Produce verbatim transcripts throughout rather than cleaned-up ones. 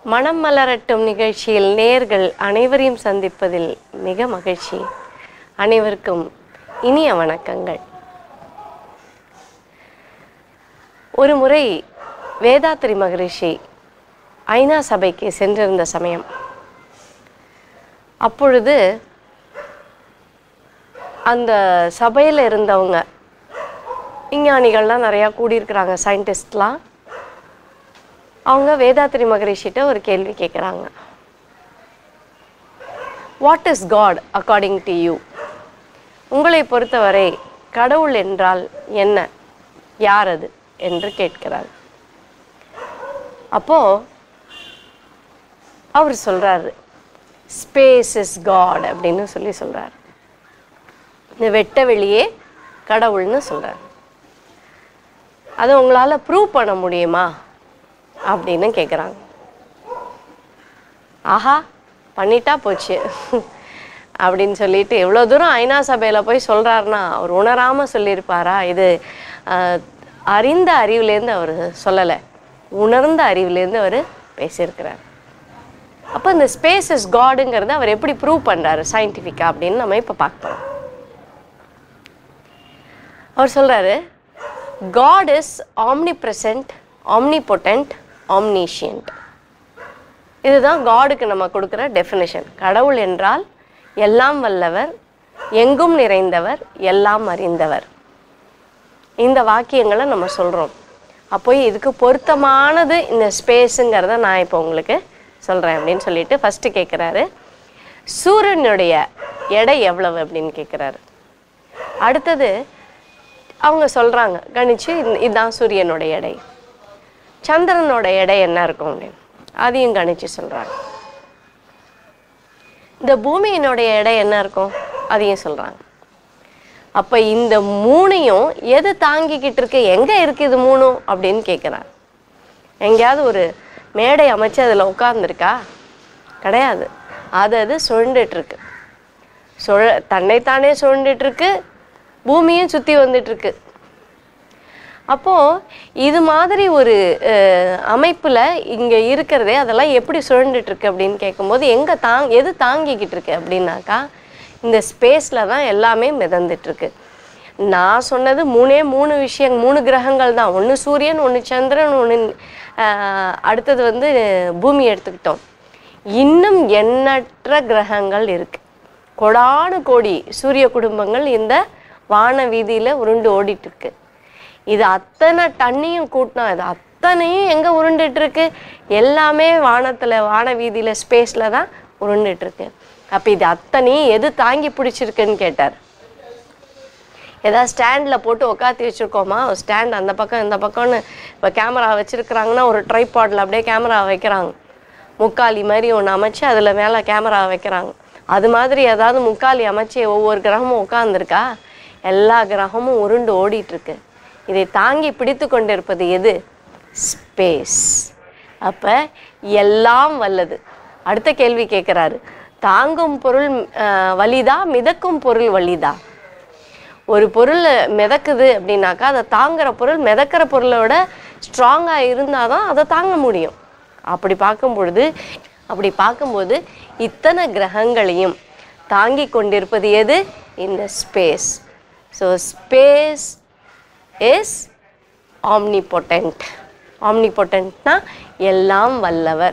மனம் மலரட்டும் நிகழ்ச்சியில் நேயர்கள் அனைவரையும் சந்திப்பதில் மிக மகிழ்ச்சி. அனைவருக்கும் இனிய வணக்கங்கள். ஒரு முறை வேதாத்ரி மகரிஷி ஐநா சபைக்கு சென்றிருந்த சமயம், அப்பொழுது அந்த சபையில் இருந்தவங்க விஞ்ஞானிகள்லாம் நிறையா கூடியிருக்கிறாங்க, சயின்டிஸ்ட்லாம். அவங்க வேதாத்ரி மகரிஷிட்ட ஒரு கேள்வி கேட்குறாங்க. What is God according to you? உங்களை பொறுத்தவரை கடவுள் என்றால் என்ன, யார் அது என்று கேட்கிறார். அப்போது அவர் சொல்கிறாரு, ஸ்பேஸ் இஸ் காட் அப்படின்னு சொல்லி சொல்கிறார். இந்த வெட்ட வெளியே கடவுள்னு சொல்கிறார். அதை உங்களால் ப்ரூவ் பண்ண முடியுமா அப்படின்னு கேட்குறாங்க. ஆஹா, பண்ணிட்டா போச்சு அப்படின்னு சொல்லிட்டு எவ்வளோ தூரம் ஐநா சபையில் போய் சொல்கிறாருன்னா அவர் உணராமல் சொல்லியிருப்பாரா? இது அறிந்த அறிவுலேருந்து அவர் சொல்லலை, உணர்ந்த அறிவுலேருந்து அவர் பேசியிருக்கிறார். அப்போ இந்த ஸ்பேஸ் இஸ் காடுங்கிறத அவர் எப்படி ப்ரூவ் பண்ணுறாரு சயின்டிஃபிக்காக அப்படின்னு நம்ம இப்போ பார்க்கலாம். அவர் சொல்கிறாரு, God is omnipresent, omnipotent, omniscient. இதுதான் காடுக்கு நம்ம கொடுக்குற டெஃபினிஷன். கடவுள் என்றால் எல்லாம் வல்லவர், எங்கும் நிறைந்தவர், எல்லாம் அறிந்தவர். இந்த வாக்கியங்களை நம்ம சொல்கிறோம். அப்போ இதுக்கு பொருத்தமானது இந்த ஸ்பேஸுங்கிறத நான் இப்போ உங்களுக்கு சொல்கிறேன் அப்படின்னு சொல்லிட்டு ஃபஸ்ட்டு கேட்குறாரு, சூரியனுடைய எடை எவ்வளவு அப்படின்னு கேட்குறாரு. அடுத்தது அவங்க சொல்கிறாங்க, கணிச்சு இதுதான் சூரியனுடைய எடை. சந்திரனோட எடை என்ன இருக்கும் அப்படின்னு அதையும் கணிச்சு சொல்கிறாங்க. இந்த பூமியினுடைய எடை என்ன இருக்கும் அதையும் சொல்கிறாங்க. அப்போ இந்த மூணையும் எது தாங்கிக்கிட்டு இருக்கு, எங்கே இருக்குது இது மூணும் அப்படின்னு கேட்குறாங்க. எங்கேயாவது ஒரு மேடை அமைச்சு அதில் உட்கார்ந்துருக்கா? கிடையாது. அது அது சுழண்டுட்டுருக்கு. சுழ தன்னைத்தானே சுழண்டுட்டுருக்கு, பூமியும் சுற்றி வந்துட்டுருக்கு. அப்போது இது மாதிரி ஒரு அமைப்பில் இங்கே இருக்கிறதே அதெல்லாம் எப்படி சுழண்டுட்டுருக்கு அப்படின்னு கேட்கும்போது எங்கே தாங் எது தாங்கிக்கிட்டு இருக்கு அப்படின்னாக்கா இந்த ஸ்பேஸில் தான் எல்லாமே மிதந்துட்டுருக்கு. நான் சொன்னது மூணே மூணு விஷயம், மூணு கிரகங்கள் தான். ஒன்று சூரியன், ஒன்று சந்திரன், ஒன்று அடுத்தது வந்து பூமி எடுத்துக்கிட்டோம். இன்னும் எண்ணற்ற கிரகங்கள் இருக்குது. கோடானு கோடி சூரிய குடும்பங்கள் இந்த வான வீதியில் உருண்டு ஓடிட்டுருக்கு. இது அத்தனை தண்ணியும் கூட்டினா இது அத்தனையும் எங்கே உருண்டுட்டுருக்கு? எல்லாமே வானத்தில், வான வீதியில், ஸ்பேஸில் தான் உருண்டுட்டுருக்கு. அப்போ இது அத்தனையும் எது தாங்கி பிடிச்சிருக்குன்னு கேட்டார். ஏதாவது ஸ்டாண்டில் போட்டு உட்காத்தி வச்சுருக்கோமா? ஸ்டாண்ட் அந்த பக்கம் இந்த பக்கம்னு இப்போ கேமரா வச்சுருக்குறாங்கன்னா ஒரு ட்ரைபாடில் அப்படியே கேமரா வைக்கிறாங்க. முக்காலி மாதிரி ஒன்று அமைச்சு அதில் மேலே கேமரா வைக்கிறாங்க. அது மாதிரி ஏதாவது முக்காலி அமைச்சு ஒவ்வொரு கிரகமும் உட்காந்துருக்கா? எல்லா கிரகமும் உருண்டு ஓடிட்டுருக்கு. இதை தாங்கி பிடித்து கொண்டிருப்பது எது? ஸ்பேஸ். அப்போ எல்லாம் வல்லது. அடுத்த கேள்வி கேட்குறாரு, தாங்கும் பொருள் வலிதா, மிதக்கும் பொருள் வலிதா? ஒரு பொருள் மிதக்குது அப்படின்னாக்கா அதை தாங்குகிற பொருள் மிதக்கிற பொருளோட ஸ்ட்ராங்காக இருந்தால் தான் அதை தாங்க முடியும். அப்படி பார்க்கும் பொழுது அப்படி பார்க்கும்போது இத்தனை கிரகங்களையும் தாங்கி கொண்டிருப்பது எது? இந்த space. So space is omnipotent. ஆம்னிபொட்டன்ட்னா எல்லாம் வல்லவர்.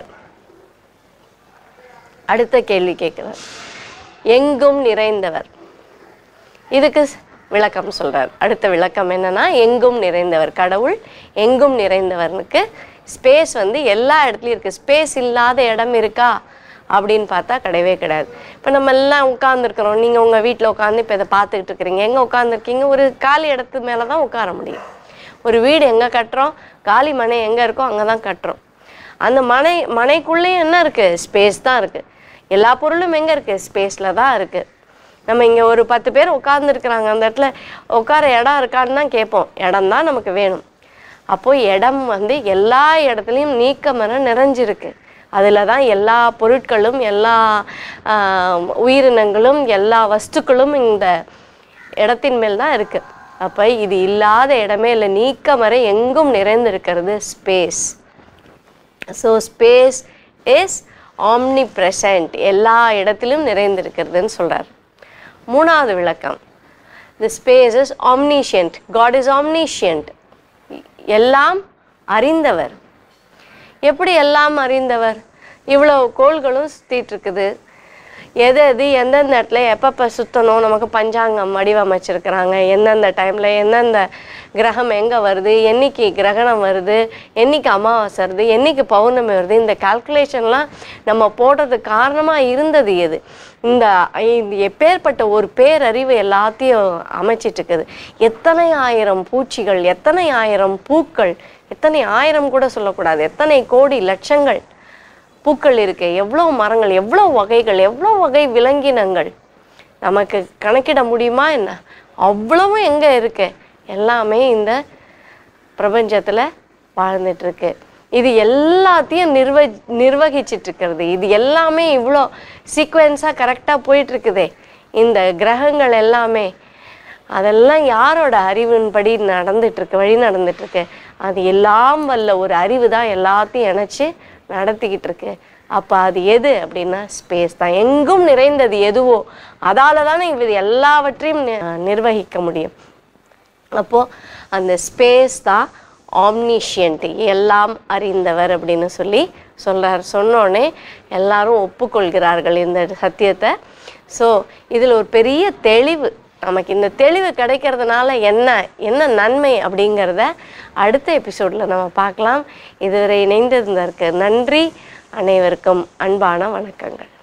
அடுத்த கேள்வி கேட்குறார், எங்கும் நிறைந்தவர். இதுக்கு விளக்கம் சொல்கிறார். அடுத்த விளக்கம் என்னன்னா, எங்கும் நிறைந்தவர். கடவுள் எங்கும் நிறைந்தவனுக்கு ஸ்பேஸ் வந்து எல்லா இடத்துலையும் இருக்குது. ஸ்பேஸ் இல்லாத இடம் இருக்கா அப்படின்னு பார்த்தா கிடையவே கிடையாது. இப்போ நம்ம எல்லாம் உட்காந்துருக்குறோம். நீங்கள் உங்கள் வீட்டில் உட்காந்து இப்போ இதை பார்த்துக்கிட்டு இருக்கிறீங்க. எங்கே உட்காந்துருக்கீங்க? ஒரு காலி இடத்து மேலே தான் உட்கார முடியும். ஒரு வீடு எங்கே கட்டுறோம்? காலி மனை எங்கே இருக்கோ அங்கே தான் கட்டுறோம். அந்த மனை மனைக்குள்ளேயும் என்ன இருக்குது? ஸ்பேஸ் தான் இருக்குது. எல்லா பொருளும் எங்கே இருக்குது? ஸ்பேஸில் தான் இருக்குது. நம்ம இங்கே ஒரு பத்து பேர் உட்காந்துருக்குறாங்க, அந்த இடத்துல உட்கார இடம் இருக்கான்னு தான் கேட்போம். இடம் தான் நமக்கு வேணும். அப்போது இடம் வந்து எல்லா இடத்துலையும் நீக்கமர நிறைஞ்சிருக்கு. அதில் தான் எல்லா பொருட்களும், எல்லா உயிரினங்களும், எல்லா வஸ்துக்களும் இந்த இடத்தின் மேல் தான் இருக்குது. அப்போ இது இல்லாத இடமே இல்லை, நீக்கமர எங்கும் நிறைந்திருக்கிறது space. So space is omnipresent, எல்லா இடத்திலும் நிறைந்திருக்கிறதுன்னு சொல்கிறார். மூணாவது விளக்கம், the space is omniscient, God is omniscient, எல்லாம் அறிந்தவர். எப்படி எல்லாம் அறிந்தவர்? இவ்வளோ கோள்களும் சுற்றிட்டு இருக்குது, எது எது எந்தெந்த இடத்துல எப்பப்போ சுற்றணும் நமக்கு பஞ்சாங்கம் வடிவமைச்சிருக்கிறாங்க, எந்தெந்த டைமில் எந்தெந்த கிரகம் எங்கே வருது, என்னைக்கு கிரகணம் வருது, என்னைக்கு அமாவாசை வருது, என்னைக்கு பௌர்ணமி வருது, இந்த கால்குலேஷன்லாம் நம்ம போடுறதுக்கு காரணமாக இருந்தது எது? இந்த எப்பேற்பட்ட ஒரு பேரறிவு எல்லாத்தையும் அமைச்சிட்டு இருக்குது. எத்தனை ஆயிரம் பூச்சிகள், எத்தனை ஆயிரம் பூக்கள், எத்தனை ஆயிரம் கூட சொல்லக்கூடாது, எத்தனை கோடி லட்சங்கள் பூக்கள் இருக்கு, எவ்வளோ மரங்கள், எவ்வளோ வகைகள், எவ்வளோ வகை விலங்கினங்கள் நமக்கு கணக்கிட முடியுமா என்ன? அவ்வளவும் எங்கே இருக்கு? எல்லாமே இந்த பிரபஞ்சத்தில் வாழ்ந்துட்டுருக்கு. இது எல்லாத்தையும் நிர்வ நிர்வகிச்சிட்டு இருக்கிறது. இது எல்லாமே இவ்வளோ சீக்வென்ஸாக கரெக்டாக போயிட்டுருக்குதே இந்த கிரகங்கள் எல்லாமே. அதெல்லாம் யாரோட அறிவின்படி நடந்துட்டுருக்கு, வழி நடந்துட்டுருக்கு? அது எல்லாம் வல்ல ஒரு அறிவு தான் எல்லாத்தையும் இணைச்சி நடத்திக்கிட்டு இருக்கு. அப்போ அது எது அப்படின்னா ஸ்பேஸ் தான். எங்கும் நிறைந்தது எதுவோ அதால தானே இது எல்லாவற்றையும் நிர்வகிக்க முடியும். அப்போது அந்த ஸ்பேஸ் தான் ஆம்னிஷியன்ட், எல்லாம் அறிந்தவர் அப்படின்னு சொல்லி சொல்கிறார். சொன்னோடனே எல்லாரும் ஒப்புக்கொள்கிறார்கள் இந்த சத்தியத்தை. ஸோ இதில் ஒரு பெரிய தெளிவு, நமக்கு இந்த தெளிவு கிடைக்கிறதுனால என்ன என்ன நன்மை அப்படிங்கிறத அடுத்த எபிசோடில் நம்ம பார்க்கலாம். இதுவரை இணைந்திருந்ததற்கு நன்றி. அனைவருக்கும் அன்பான வணக்கங்கள்.